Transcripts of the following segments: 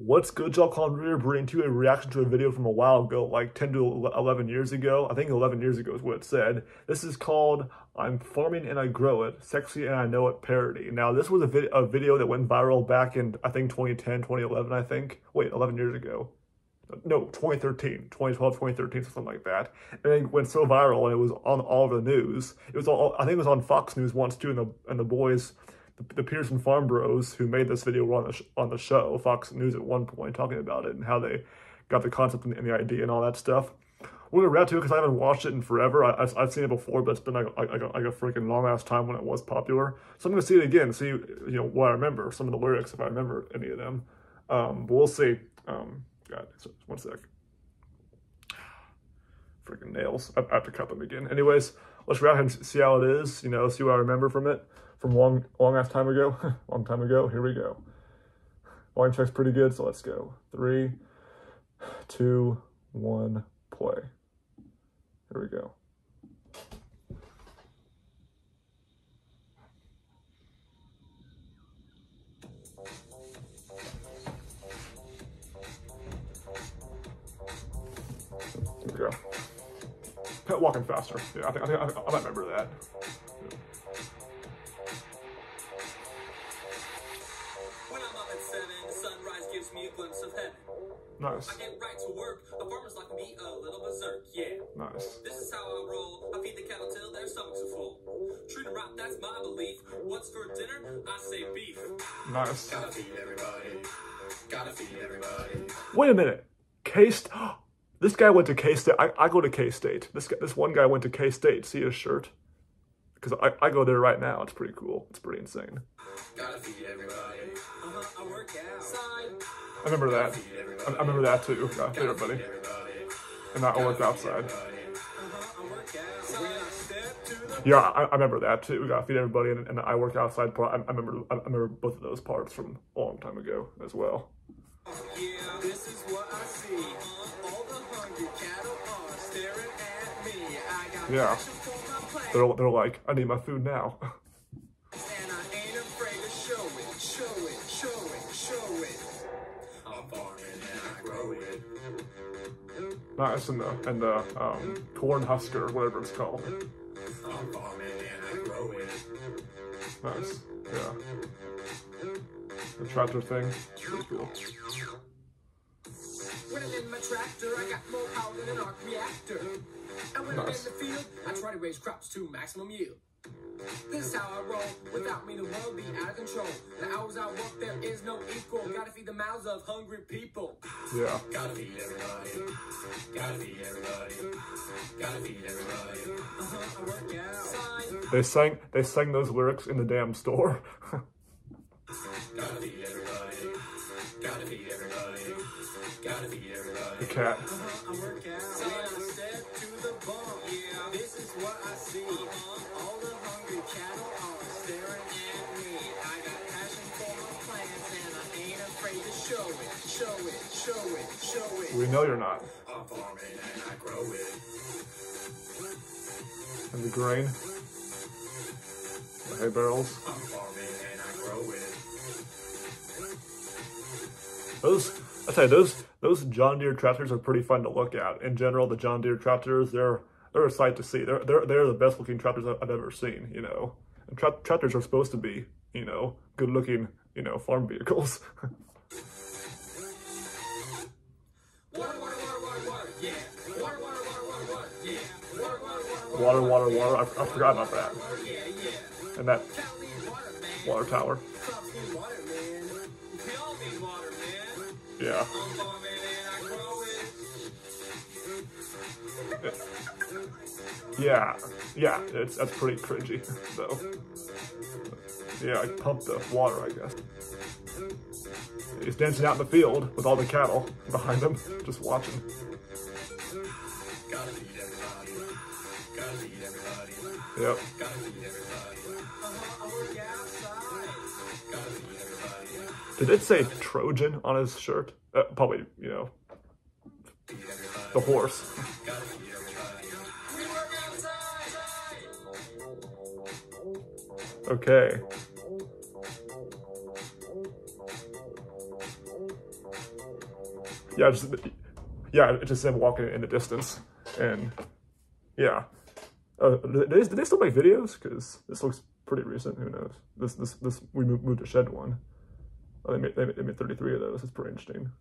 What's good, y'all? Colin Reader bringing to you a reaction to a video from a while ago, like 10 to 11 years ago. I think 11 years ago is what it said. This is called I'm Farming and I Grow It, Sexy and I Know It parody. Now, this was a video that went viral back in, I think, 2010, 2011, I think. Wait, 11 years ago. No, 2013, 2012, 2013, something like that. And it went so viral and it was on all the news. It was all, I think it was on Fox News once too, and the boys, the Peterson farm bros who made this video were on the show, Fox News at one point, talking about it and how they got the concept and the idea and all that stuff. We're gonna react to it because I haven't watched it in forever. I've seen it before, but it's been like a freaking long ass time when it was popular. So I'm gonna see it again, see what I remember, some of the lyrics if I remember any of them. But we'll see. God, one sec. Freaking nails. I have to cut them again. Anyways, let's react and see how it is. See what I remember from it. From long ass time ago. Long time ago. Here we go. Volume check's pretty good, so let's go. 3, 2, 1, play. Here we go. Here we go. Pet walking faster. Yeah, I might remember that. When I'm up at 7, sunrise gives me a glimpse of heaven. Nice. I get right to work. The farmers like me a little berserk. Yeah. Nice. This is how I roll. I feed the cattle till their stomachs are full. Treat them right, that's my belief. What's for dinner? I say beef. Nice. Gotta feed everybody. Gotta feed everybody. Wait a minute. K-State. This guy went to K-State. I go to K-State. This one guy went to K-State. See his shirt? Because I go there right now. It's pretty cool. It's pretty insane. Gotta feed everybody. I work outside. I remember that. I remember that too. Gotta feed everybody. And I work outside. Yeah, I remember that too. Gotta feed everybody, and the I work outside part. I remember both of those parts from a long time ago as well. Yeah, this is what I see. All the hungry cattle are staring at me. I got Yeah. They're like, I need my food now. And I ain't afraid to show it, show it, show it, show it. I'm farming and I grow it. Nice, and the corn husker, whatever it's called. I'm farming and I grow it. Nice, yeah. The tractor thing, pretty cool. When I'm in my tractor, I got more power than an arc reactor. And when I'm in the field, I try to raise crops to maximum yield. This is how I roll. Without me, the world be out of control. The hours I work, there is no equal. Gotta feed the mouths of hungry people. Yeah. Gotta feed everybody. Gotta feed everybody. Gotta feed everybody. I work outside. They sang those lyrics in the damn store. Gotta feed everybody. Gotta feed everybody. Gotta feed everybody. The cat. I work out. When I step to the bar, yeah, this is what I see. All the hungry cattle are staring at me. I got passion for my plants and I ain't afraid to show it, show it, show it, show it. We know you're not. I'm farming and I grow it. And the grain. The hay barrels. I'm farming and I grow it. I tell you, those John Deere tractors are pretty fun to look at. In general, the John Deere tractors, they're a sight to see. They're the best looking tractors I've ever seen, And tractors are supposed to be, good looking, farm vehicles. Water. I forgot about that. And that water tower. Yeah. Yeah, that's pretty cringy, though. Yeah, I pumped the water, I guess. He's dancing out in the field with all the cattle behind him, just watching. Gotta feed everybody. Gotta feed everybody. Yep. Gotta feed everybody. I work outside. Gotta feed everybody. Did it say Trojan on his shirt? Probably, the horse. Gotta feed everybody. We work outside. Okay. yeah, it's just them walking in the distance, and yeah. Do they still make videos? Because this looks pretty recent. Who knows? This we moved to Shed one. Oh, they made 33 of those. It's pretty interesting.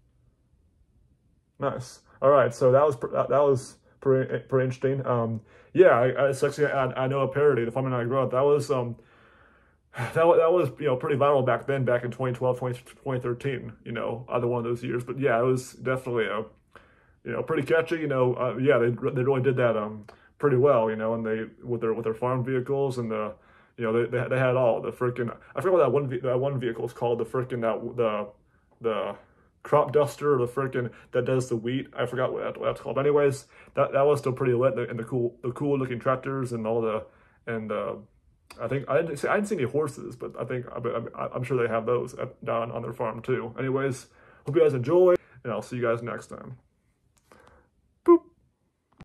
Nice. All right, so that was pretty interesting. Yeah, Sexy I Know a Parody, The Farming I Grew Up. That was that was pretty viral back then, back in 2012, 2013. Either one of those years. But yeah, it was definitely pretty catchy. Yeah, they really did that pretty well. And they with their farm vehicles and the they had all the freaking, I forget what that one vehicle is called, the freaking the crop duster, the freaking that does the wheat. I forgot what that's called. But anyways, that was still pretty lit, and the cool looking tractors and all I think I didn't see any horses, but I'm sure they have those down on their farm too. Anyways, hope you guys enjoy, and I'll see you guys next time.